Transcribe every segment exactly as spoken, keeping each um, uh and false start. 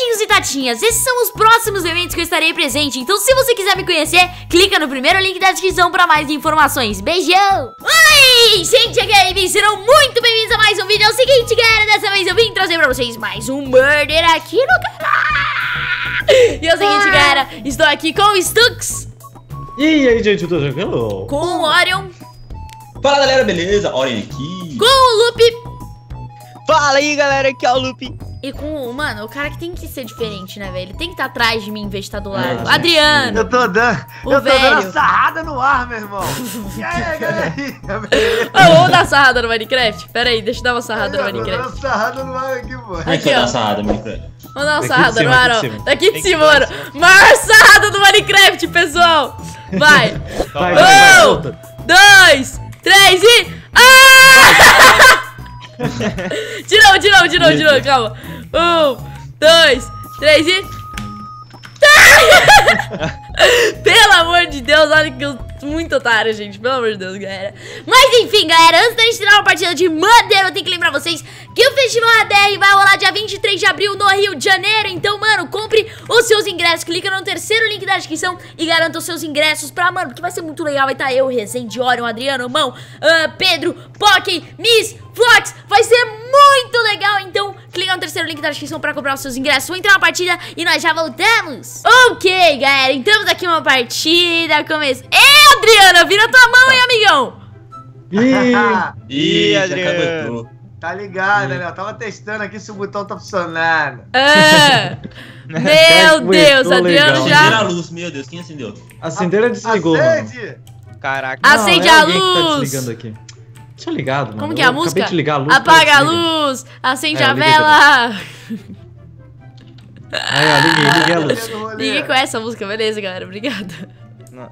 Tatinhos e tatinhas, esses são os próximos eventos que eu estarei presente. Então se você quiser me conhecer, clica no primeiro link da descrição para mais informações. Beijão! Oi, gente, aqui é a Amy, serão muito bem-vindos a mais um vídeo. É o seguinte, galera, dessa vez eu vim trazer pra vocês mais um Murder aqui no canal. E é o seguinte, galera, estou aqui com o Stux. E aí, gente, eu tô jogando com o Orion. Fala, galera, beleza? Orion aqui. Com o Lupe. Fala aí, galera, aqui é o Lupe. E com o... Mano, o cara que tem que ser diferente, né, velho? Ele tem que estar atrás de mim em vez de estar do lado. Ah, Adriano. Eu tô dando... O eu tô velho. dando sarrada no ar, meu irmão. E aí, galera? Oh, vamos dar sarrada no Minecraft? Pera aí, deixa eu dar uma sarrada no Eu tô Minecraft. dando sarrada no ar aqui, pô. Como é que Aqui, foi ó. dar sarrada, Minecraft? Vamos dar uma Daqui sarrada de no cima, ar, ó. daqui de cima. Daqui de Tem que cima, dar mano. assim, Maior sarrada do Minecraft, pessoal. Vai. Vai, vai, Vai, vai, Um, volta. dois, três e... Ah! De novo, de novo, de novo, de novo, calma. Um, dois, três e... Pelo amor de Deus, olha que eu sou muito otário, gente. Pelo amor de Deus, galera. Mas enfim, galera, antes da gente tirar uma partida de Murder, eu tenho que lembrar vocês que o Festival A D R vai rolar dia vinte e três de abril no Rio de Janeiro. Então, mano, compre os seus ingressos. Clica no terceiro link da descrição e garanta os seus ingressos pra, mano, porque vai ser muito legal. Vai estar eu, Rezende, Orion, Adriano, Mão, uh, Pedro, Poké, Miss, Flox. Vai ser muito legal. Então, clica no terceiro link da descrição pra comprar os seus ingressos. Vou entrar na partida e nós já voltamos. Ok, galera, entramos aqui uma partida. Começa. Ei, Adriano, vira tua mão, hein, amigão. Ih, Ih, já Adriano. caguetou. Tá ligado, né? Eu tava testando aqui se o botão tá funcionando. Ah, meu Cara, Deus, foi Adriano legal. já... Acenderam a luz, meu Deus, quem acendeu? Acenderam e desligou, mano. Acende! Caraca. Ah, acende Não, é a alguém que tá luz. desligando aqui. Deixa ligado, mano. Como que é a Eu música? Acabei de ligar a luz. Apaga a desliga. luz, acende É, a eu liguei vela. Aí, ó, liguei, liguei a luz. Ninguém conhece essa música, beleza, galera, obrigada. Não.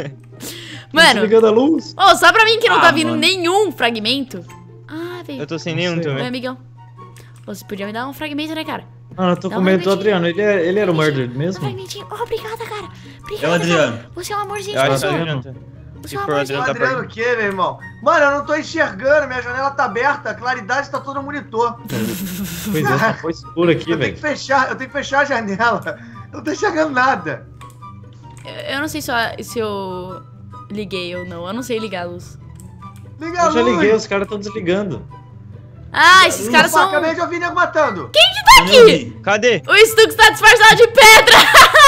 Mano, Desligando a luz. ô, só pra mim que não Ah, tá vindo mano. nenhum fragmento. Ah, velho. Eu tô sem Não nenhum sei. Oi, também. amigão. Ô, você podia me dar um fragmento, né, cara? Ah, eu tô Dá com um medo do fragmentinho. Adriano. Ele, é, ele era o murder Um mesmo? fragmentinho. Oh, obrigada, cara. Obrigada, É o Adriano. cara. Você é um amorzinho Eu de acho que pessoa. Adriano tá- Você é um Se for o amorzinho. O Adriano, tá Adriano o quê, meu irmão? Mano, eu não tô enxergando, minha janela tá aberta, a claridade tá toda no monitor. Pois é, só foi escuro aqui, Eu tenho velho. que fechar, eu tenho que fechar a janela. Eu não tô enxergando nada. Eu não sei se eu, se eu liguei ou não. Eu não sei ligar a luz. Liga a Eu já luz. liguei, os caras tão desligando. Ah, esses caras Opa, são... acabei de ouvir nego matando. Quem que tá aqui? Cadê? O Stux tá disfarçado de pedra.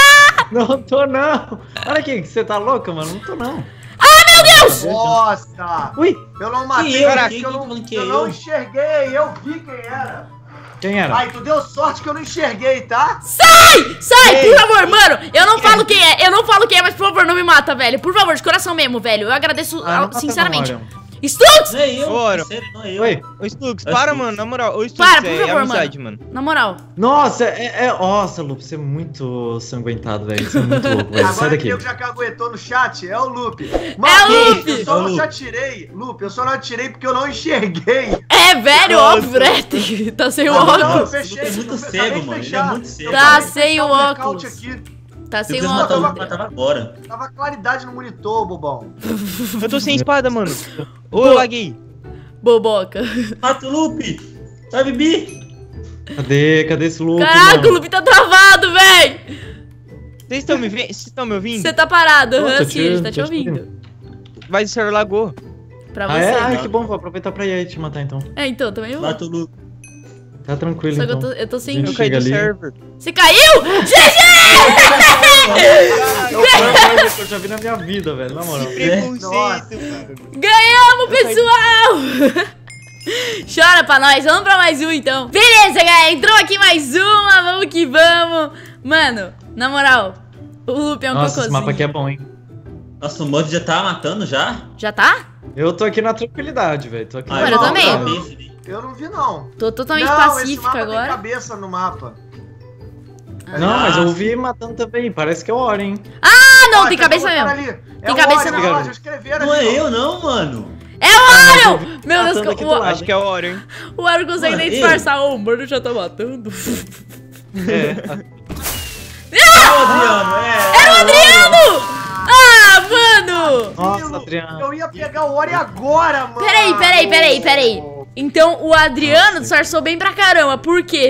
Não tô, não. Olha aqui, você tá louca, mano? Não tô, não. Meu Deus! Nossa! Ui, Eu não matei, Que eu? cara, Quem que eu que não, falando que eu é não eu? enxerguei, eu vi quem era. quem era? Ai, tu deu sorte que eu não enxerguei, tá? Sai! Sai, Ei. por favor, mano! Eu não falo quem é, eu não falo quem é, mas por favor, não me mata, velho. Por favor, de coração mesmo, velho. Eu agradeço, Ah, não ah, mata sinceramente. não, Orion. Stux! Não é eu, Bora. sério, não é eu. Oi. Ô, Stux, É para, Stux. mano, na moral. Ô, Stux, Para, por é, favor, é amizade, mano. Na moral. Nossa, é, é. Nossa, Lupe, você é muito sanguentado, velho. Você é muito louco, velho. Sai Agora daqui. que eu já caguetou no chat, é o Lupe. É o Mano, Lupe. eu só É o não Lupe. te atirei, Lupe, eu só não atirei porque eu não enxerguei. É, velho, Nossa. óbvio, né? Tem- Tá sem o Não, não, eu óculos. fechei. Ele é muito eu cego, acabei de mano, ele é fechar. muito cego. Eu Tá acabei de sem fechar o blackout óculos. Aqui. Tá sem o Depois matar o óculos. Lupe, matava agora. Tava claridade no monitor, bobão. Eu tô sem espada, mano. Ô, Pô. eu laguei. Boboca. Mata o Lupe! Vai, Bibi! Cadê? Cadê esse Lupe? Caraca, o mano? Lupe tá travado, véi! Vocês estão me vendo? Vocês estão me ouvindo? Você tá parado, Tô, tô aham, te sim, a gente tá ouvindo, te tô te ouvindo. Mas o server lagou. Pra Ah, você. é? Ai, não. que bom, vou aproveitar pra ir aí te matar então. É, então, também eu. Mata o Lupe. Tá tranquilo, Só que eu então. tô, eu tô sem. Gente, Eu caí do chega ali. server. Você caiu? G É o pior coisa que eu já vi na minha vida, velho, na moral. Preconceito, Nossa. mano. G! Ganhamos, pessoal! Chora pra nós, vamos pra mais um então. Beleza, galera, entrou aqui mais uma, vamos que vamos. Mano, na moral, o Lupe é um Nossa, esse cocôzinho. mapa aqui é bom, hein? Nossa, o Mud já tá matando já? Já tá? Eu tô aqui na tranquilidade, velho. Tô aqui Mano, na eu também. tranquilidade. Eu não vi, não. Tô totalmente não, esse pacífica mapa tem agora. cabeça no mapa. Não, Ah. mas eu ouvi matando também. Parece que é o Orion, hein? Ah, não, Ó, tem já cabeça colocaram mesmo. ali. Tem é cabeça o Orion, mesmo. ó, já escreveram Não é ali, ó. eu não, mano. É o Orion! Meu matando Deus, aqui o, do lado. Acho que é o Orion, hein? o Orion não consegue Mano, nem ele- disfarçar. Ô, o mano já tá matando. É. É o Adriano, é. Era o Adriano! Ah, mano! Nossa, Adriano. Eu ia pegar o Ori agora, mano. Peraí, peraí, peraí, peraí. Então o Adriano disfarçou bem pra caramba. Por quê?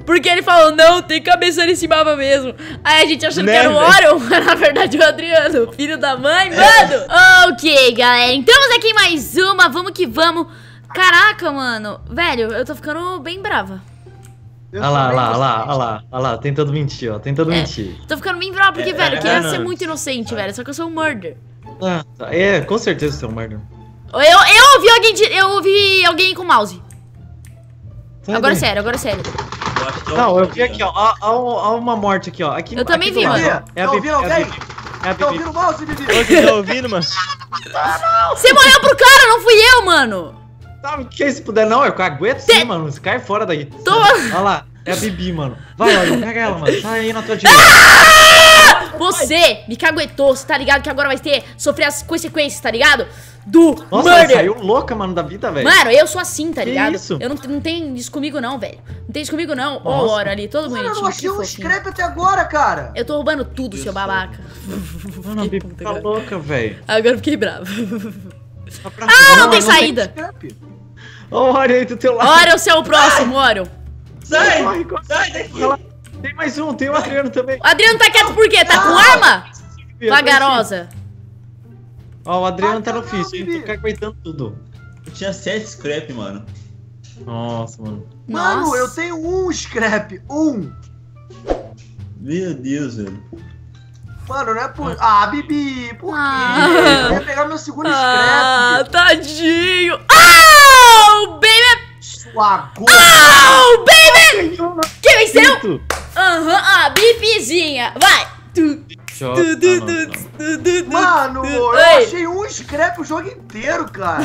Porque ele falou, não, tem cabeça nesse mapa mesmo. Aí a gente achando Né, que era o velho? Orion, mas na verdade o Adriano, filho da mãe, mano. Ok, galera, entramos aqui em mais uma, vamos que vamos. Caraca, mano, velho, eu tô ficando bem brava. Eu Olha lá, olha também lá, olha lá, gostei. olha lá, olha lá, tentando mentir, ó, tentando É. mentir. Tô ficando bem brava porque, É, velho, eu é, queria não. ser muito inocente, velho, só que eu sou um murder. Ah, tá. É, com certeza você é um merda. Eu, eu ouvi alguém, de- eu ouvi alguém com mouse. Sai Agora é daí. sério, agora é sério. Eu acho que é o Não, eu vi Adriano. aqui, ó, ó, ó, ó uma morte aqui, ó. Aqui, Eu também aqui do vi, lado, mano. ó. É a Tá Bibi, ouvindo é a alguém? Bibi. É a Tá Bibi. ouvindo o mouse, Bibi? Ô, você tá ouvindo, mano? Você morreu pro cara, não fui eu, mano. Sabe o que se puder não? Eu cagueto sim, mano. Você cai fora daí. Tô- Olha lá, é a Bibi, mano. Vai, olha, pega ela, mano. Tá aí na tua direita. Você me caguetou, você tá ligado que agora vai ter, sofrer as consequências, tá ligado? Do Nossa, ela murder. saiu louca, mano, da vida, velho. Mano, eu sou assim, tá Que ligado? isso? Eu não, não tenho isso comigo não, velho. Não tem isso comigo não. Ó o Nossa. Oro ali, todo Mano, eu bonitinho. não achei que um fofinho. scrap até agora, cara. Eu tô roubando tudo, seu babaca. Mano, a Fiquei Bibi puta tá agora. louca, velho. Agora eu fiquei bravo. Ah, não tem saída. Scrap. Olha aí do teu lado. Orion, você é o próximo, Orion. Sai! Corre, corre. Sai daqui! Olha lá. Tem mais um, tem o Adriano também. O Adriano tá quieto por quê? Tá com Ah! arma? Vagarosa. Ó, o Adriano tá no Ah, não, ofício, hein? Bibi. Tô caguetando tudo. Eu tinha sete scrap, mano. Nossa, mano. Mano, Nossa. eu tenho um scrap. Um. Meu Deus, velho. Mano, não é por... Ah, Bibi, por quê? Ah. Eu ia pegar meu segundo Ah, scrap. tadinho. Au, baby. Sua gorda. Au, baby. Quem venceu? Isso. Aham, a bifizinha. Vai. Tu, Joga, tu, tu, não, tu, não. tu, tu, tu, Mano, tu. eu Ei. achei um scrap o jogo inteiro, cara.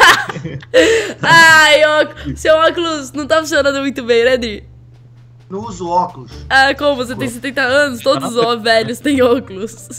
Ai, ó, seu óculos não tá funcionando muito bem, né, Dri? Não uso óculos. Ah, como? Você tem setenta anos, todos os velhos têm óculos.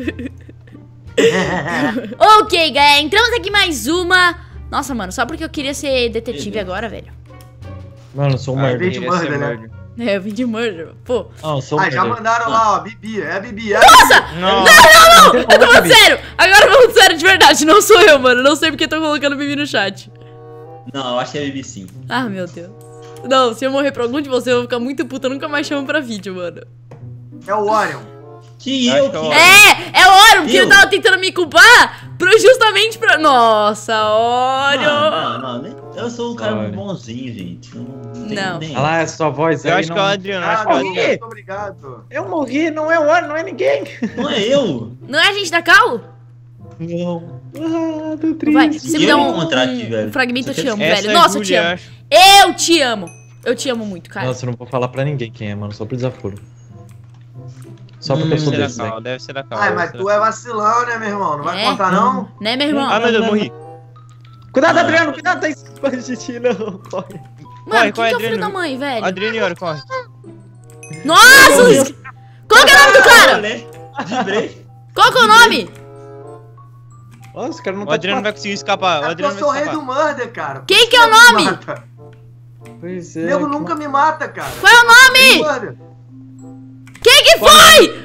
Ok, galera, entramos aqui mais uma. Nossa, mano, só porque eu queria ser detetive agora, velho. Mano, eu sou um Ah, merda. vem de queria ser murder, né? murder. É, eu vim de murder, pô. Não, eu sou um Ah, já merda. mandaram lá, ó, Bibi. É a Bibi. É a Nossa! Não, Eu tô falando sério! Agora falando sério de verdade, não sou eu, mano. Não sei porque tô colocando Bibi no chat. Não, eu acho que é B B sim. Ah, meu Deus. Não, se eu morrer pra algum de vocês, eu vou ficar muito puta. Eu nunca mais chamo pra vídeo, mano. É o Orion. Que Acho eu que é o que... Orion. É, é o Orion, porque Eu? ele tava tentando me culpar pra, justamente pra... Nossa, Orion. Não, não, não. nem- Eu sou um cara Olha. bonzinho, gente. Não, não tem Não. nem- Olha lá, essa sua voz eu aí acho não... que é o Adriano, acho Ah, que é o não, Adriano. muito obrigado. Eu morri, não é o War, não é ninguém. Não é eu. Não é a gente da Cal? Não. Ah, tô triste. Vai, se me eu dá vou um, encontrar aqui, um velho. fragmento, eu Você te quer- amo, Essa velho. é Nossa, eu te Julia, amo. acho. Eu te amo. Eu te amo muito, cara. Nossa, eu não vou falar pra ninguém quem é, mano, só pro desaforo. Só porque Hum, eu sou Deve ser desse, da né? Cal, deve ser da Cal. Ai, deve mas ser tu da é vacilão, né, meu irmão? Não vai É? contar, não? Né, meu irmão? Cal. Ah, meu Deus, morri. Cuidado, Ah. Adriano, cuidado, tá escondido de ti, não, corre. Mano, Corre, quem corre, que é o filho Adriano. da mãe, velho? Adriano e Oro, corre. Nossa! os- Qual que é o nome do cara? Olé, Vibrei. Qual que é o nome? Nossa, esse cara não O tá Adriano te vai conseguir escapar. O É porque eu Adriano sou o vai rei do escapar. murder, cara. Quem que é o Nego me nome? mata. matando. Pois é. Nego que nunca me mata, cara. Qual é o nome? Murder. Quem que foi?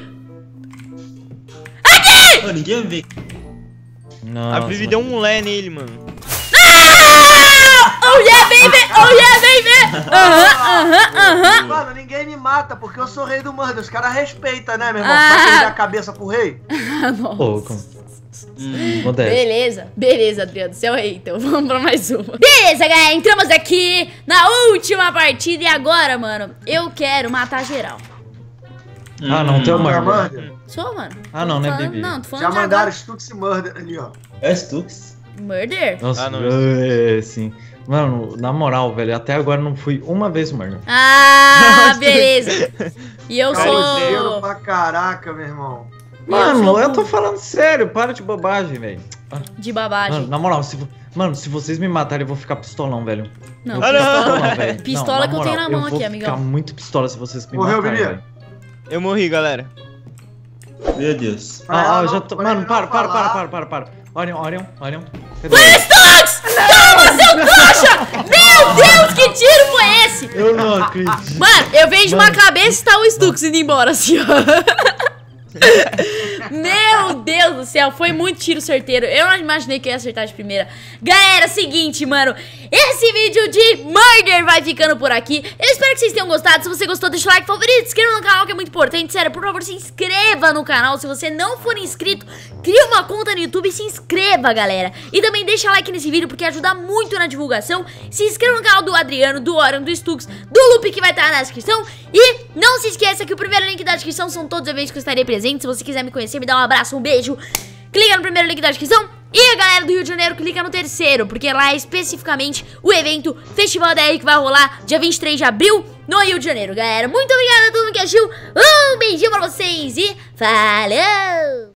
Ô, ninguém me vê. Nossa, A Vivi deu um lé nele, mano. Ah! Oh yeah, baby! Oh yeah, baby! Aham, aham, aham. Mano, ninguém me mata porque eu sou o rei do murder. Os caras respeitam, né, meu irmão? Ah. Vai perder a cabeça pro rei? Ah, nossa. Pouco. Hum. Modesto. Beleza, beleza, Adriano, você é o rei, então vamos pra mais uma. Beleza, galera, entramos aqui na última partida e agora, mano, eu quero matar geral. Ah, não, tem o Tu é Murder. murder? Sou, mano. Ah, não, Tô né, falando- Bibi? Não, tô falando Já de mandaram agora. Stux e Murder ali, ó. É Stux? Murder? Nossa, Ah, não. é, sim. Mano, na moral, velho, até agora não fui uma vez Murder. Ah, beleza. E eu Caloteiro sou... pra caraca, meu irmão. Mano, sou eu tô falando sério, para de bobagem, velho. de Mano, babagem. na moral, se, vo- mano, se vocês me matarem, eu vou ficar pistolão, velho. Não, Eu Ah, vou não. ficar pistola, velho. pistola Não, que eu tenho na mão eu aqui, vou amigão. ficar muito pistola se vocês me Morreu, matarem, Bibi? velho. Eu morri, galera. Meu Deus. Pra Ah, ela ah, eu não- já tô... pra Mano, ele para, não para, para, falar. para, para, para. Orion, Orion, Orion. Cadê? Stux! Toma, seu trouxa! Meu Deus, que tiro foi esse? Eu não acredito. Mano, eu vejo uma Mano. cabeça e tá o Stux indo embora, assim, ó. Meu Deus do céu, foi muito tiro certeiro. Eu não imaginei que eu ia acertar de primeira. Galera, seguinte, mano, esse vídeo de Murder vai ficando por aqui. Eu espero que vocês tenham gostado. Se você gostou, deixa o like, favorito, se inscreva no canal, que é muito importante. Sério, por favor, se inscreva no canal. Se você não for inscrito, cria uma conta no YouTube e se inscreva, galera. E também deixa like nesse vídeo, porque ajuda muito na divulgação. Se inscreva no canal do Adriano, do Orion, do Stux, do Lupe, que vai estar na descrição. E não se esqueça que o primeiro link da descrição são todos os eventos que eu estarei presente. Se você quiser me conhecer, me dá um abraço, um beijo, clica no primeiro link da descrição. E a galera do Rio de Janeiro clica no terceiro, porque lá é especificamente o evento Festival D R, que vai rolar dia vinte e três de abril no Rio de Janeiro, galera. Muito obrigada a todo mundo que assistiu. Um beijinho pra vocês e falou!